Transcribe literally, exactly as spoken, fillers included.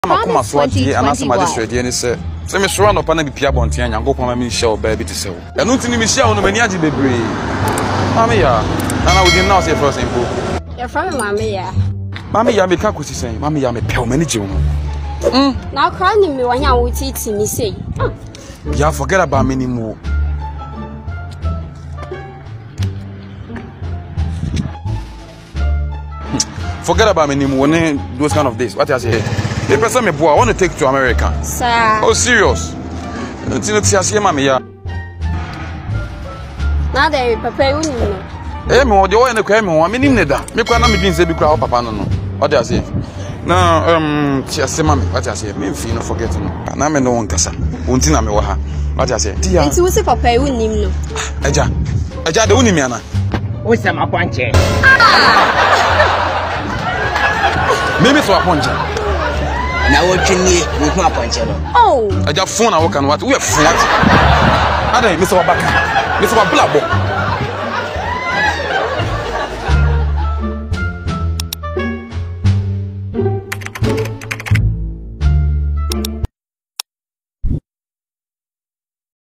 Makuma swati anasa magistrate ye ne se se me so no pa na bipia bonten Nyankopon ma me hye ba bi te se wo enu ntini me hye wo no mani age bebre mama ya ana wodi na say first info your friend mama ya mama ya me ka kosi sen mama ya me pe o mani je wo mm na kra ni me wanya wo titi mi sei ya forget about me ni mo forget about me ni mo those kind of days what you say. The person me boy, I want to take to America. Sir. Oh, serious? Until it's here, mommy. Yeah. Now they prepare you. Eh, me, the one in the crime, I mean, in there. Me, can't me being said because papa no no. What do I say? Now, um, she say, mommy, what I say? Me, feel no forgetting. And I'm no one kasa. Until I'm waha. What I say? Tia. It's also papa you nim no. Aja, aja, the uni me ana. What's my punche? Maybe so a punch. Now what you need with my puncher? Oh, I just phone I work and what we have phone. Ada, Mister Wabaka, Mister Wablabo.